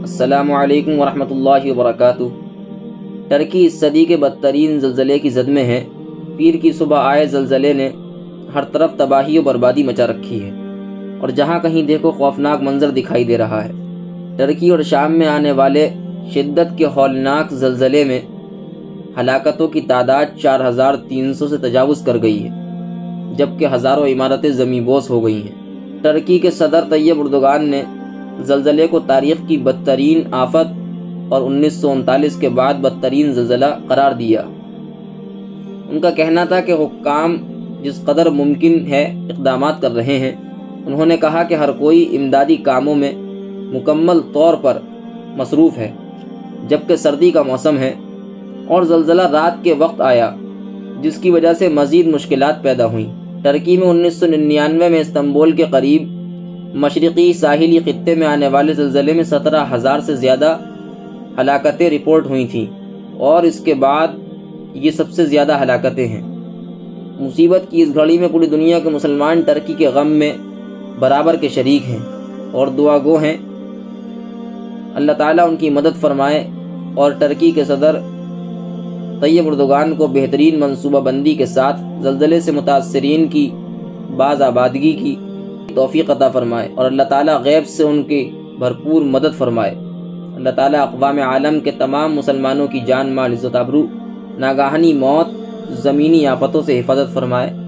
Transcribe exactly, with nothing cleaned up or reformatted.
السلام علیکم ورحمۃ اللہ وبرکاتہ۔ ترکی اس صدی کے بدترین زلزلے کی زد میں ہے۔ پیر کی صبح آئے زلزلے نے ہر طرف تباہی و بربادی مچا رکھی ہے، اور جہاں کہیں دیکھو خوفناک منظر دکھائی دے رہا ہے۔ ترکی اور شام میں آنے والے شدت کے ہولناک زلزلے میں ہلاکتوں کی تعداد چار ہزار تین سو سے تجاوز کر گئی ہے، جبکہ ہزاروں عمارتیں زمیں بوس ہو گئی ہیں۔ ترکی کے صدر طیب اردوغان نے زلزلے کو تاریخ کی بدترین آفت اور انیس سو انتالیس کے بعد بدترین زلزلہ قرار دیا۔ ان کا کہنا تھا کہ حکام جس قدر ممکن ہے اقدامات کر رہے ہیں۔ انہوں نے کہا کہ ہر کوئی امدادی کاموں میں مکمل طور پر مصروف ہے، جبکہ سردی کا موسم ہے اور زلزلہ رات کے وقت آیا، جس کی وجہ سے مزید مشکلات پیدا ہوئیں۔ ترکی میں انیس سو ننانوے میں استنبول کے قریب مشرقی ساحلی خطے میں آنے والے زلزلے میں سترہ ہزار سے زیادہ ہلاکتیں رپورٹ ہوئی تھیں، اور اس کے بعد یہ سب سے زیادہ ہلاکتیں ہیں۔ مصیبت کی اس گھڑی میں پوری دنیا کے مسلمان ترکی کے غم میں برابر کے شریک ہیں اور دعا گو ہیں۔ اللہ تعالیٰ ان کی مدد فرمائے اور ترکی کے صدر طیب اردوغان کو بہترین منصوبہ بندی کے ساتھ زلزلے سے متاثرین کی باز آبادگی کی توفیق عطا فرمائے، اور اللہ تعالیٰ غیب سے ان کی بھرپور مدد فرمائے۔ اللہ تعالیٰ اقوام عالم کے تمام مسلمانوں کی جان مال عزت آبرو، ناگہانی موت، زمینی آفتوں سے حفاظت فرمائے۔